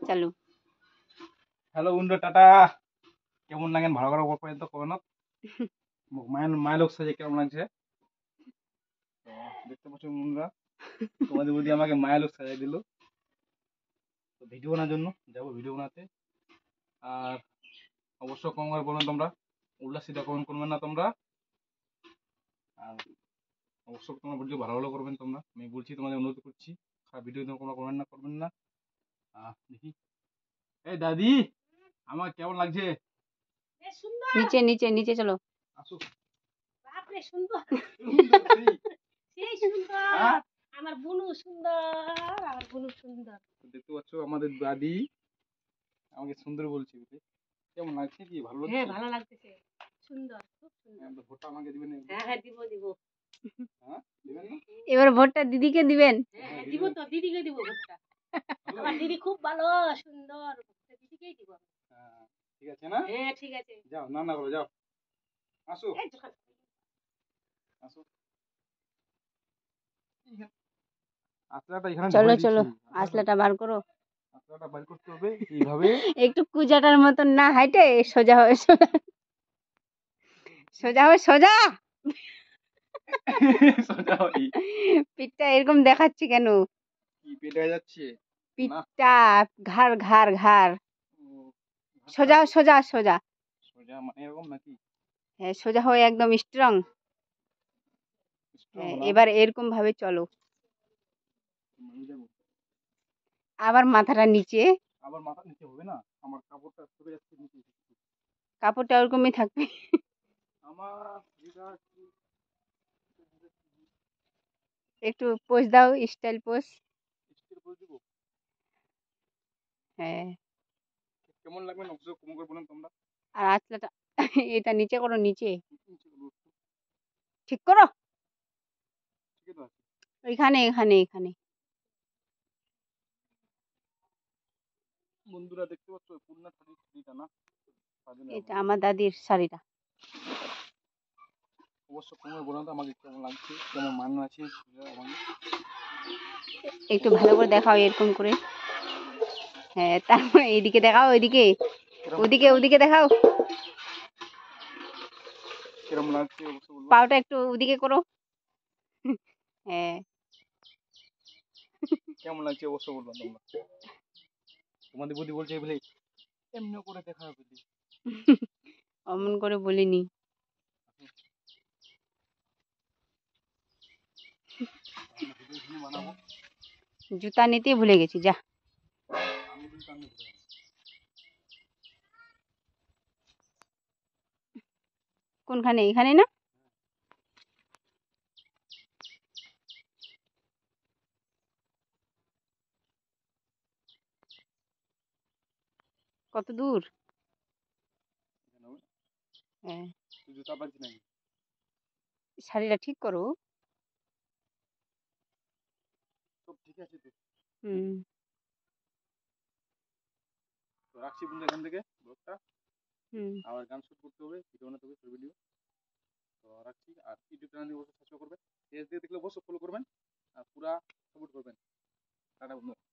চালু। হ্যালো বন্ধু, টাটা। কেমন লাগেন ভালো করে পর্যন্ত কমেন্ট মায়ের লোক সাজে কেমন লাগছে? তো দেখতে পাচ্ছ বন্ধুরা, তোমাদের বুদ্ধি আমাকে মায়ের লোক সাজাই দিল। তো ভিডিও বানার জন্য যাবো ভিডিও বানাতে। আর অবশ্য কম করে বলবেন তোমরা, উল্লাসিতা কমেন্ট করবেন না তোমরা। আর অবশ্য তোমরা ভিডিও ভালো ভালো করবেন তোমরা, আমি বলছি, তোমাদের অনুরোধ করছি। খারাপ ভিডিও তোমরা করবেন না। দেখি, এই দাদি আমার কেমন লাগছে? নিচে নিচে নিচে চলো। আসো। বাপরে সুন্দর, সুন্দর সেই। সেই সুন্দর। হ্যাঁ? আমার বুনু সুন্দর, আমার বুনু সুন্দর। দেখতে পাচ্ছ আমাদের দাদি আমাকে সুন্দর বলছে। কেমন লাগছে? কি ভালো লাগছে? হ্যাঁ, ভালো লাগতেছে, সুন্দর, খুব সুন্দর। ভোটটা আমাকে দিবেন? হ্যাঁ হ্যাঁ, দিব দিব। হ্যাঁ, দিবেন না? এবার ভোটটা দিদিকে দিবেন। হ্যাঁ হ্যাঁ, দিব তো, দিদিকে দিব ভোটটা। আমার দিদি খুব ভালো সুন্দর, ভোটটা দিদিকেই দিব। হ্যাঁ, ঠিক আছে না? হ্যাঁ ঠিক আছে, যাও, না করো, যাও। আসো এই যখন আসো। আসলাটা এখানে চলো ধরে চলো, দিচ্ছি। আসলাটা বার করো। আসলাটা বাইর করতে হবে এইভাবে। একটু কুজাটার মতন না হাইটে সোজা হয়ে সোজা সোজা হয়ে সোজা। সোজা হই। পিঠটা এরকম দেখাচ্ছি কেন? কি পেটে যাচ্ছে? না, পিঠটা, ঘাড় ঘাড় ঘাড় ও, সোজা সোজা সোজা। সোজা মানে এরকম নাকি? হ্যাঁ, সোজা হয়ে একদম স্ট্রং। স্ট্রং না? এবার এরকম ভাবে চলো। আমি যাবো। আবার মাথাটা নিচে। আবার মাথা নিচে হবে না, আমার কাপড়টা সরে যাচ্ছে নিচে। কাপড়টা ওরকমই থাকবে। আমার যেটা একটু পোজ দাও, স্টাইল পোজ। স্টিল করে দিব। হ্যাঁ, কেমন লাগবে না অবশ্যই কমেন্ট করে বলেন তোমরা। আর আসলাটা এটা নিচে করো, নিচে নিচে করবো একটু। ঠিক করো। ঠিক আছে। এখানে এখানে এখানে। বন্ধুরা দেখতে পাচ্ছ পূর্ণা শাড়িটা না? এটা আমার দাদির শাড়িটা। অবশ্য কমেন্ট বলেন তো আমাকে কেমন লাগছে, কেমন মান্য আছে আমাকে। একটু ভালো করে দেখাও এরকম করে। হ্যাঁ, তারপরে এইদিকে দেখাও, ওইদিকে, ওদিকে ওদিকে দেখাও। কিরম লাগছে অবশ্যই বলবো। পাওটা একটু ওদিকে করো। হ্যাঁ, কেমন লাগছে অবশ্যই বলবো তোমরা। তোমাদের বুদ্ধি বলছে বলে এমনি করে দেখা হবে। অমন করে বলিনি। বানাবো। জুতা নিতে ভুলে গেছি, যা। আমি কিন্তু আমি ভুলে গেছি। কোনখানে? এখানে না? কত দূর? এখানে হবে? হ্যাঁ, তুই জুতা পাচ্ছি নাকি? শাড়িটা ঠিক করো। সব ঠিক আছে তো? হুম। তো রাখছি বন্ধু এখান থেকে ব্লগটা। হুম। আবার গান শুট করতে হবে, ভিডিও বানাতে হবে, শর্ট ভিডিও। তো রাখছি। আর ইউটিউব চ্যানেল অবশ্যই সাবস্ক্রাইব করবেন, পেজ দিয়ে দেখলে অবশ্যই ফলো করবেন, আর পুরা সাপোর্ট করবেন। টাটা বন্ধু।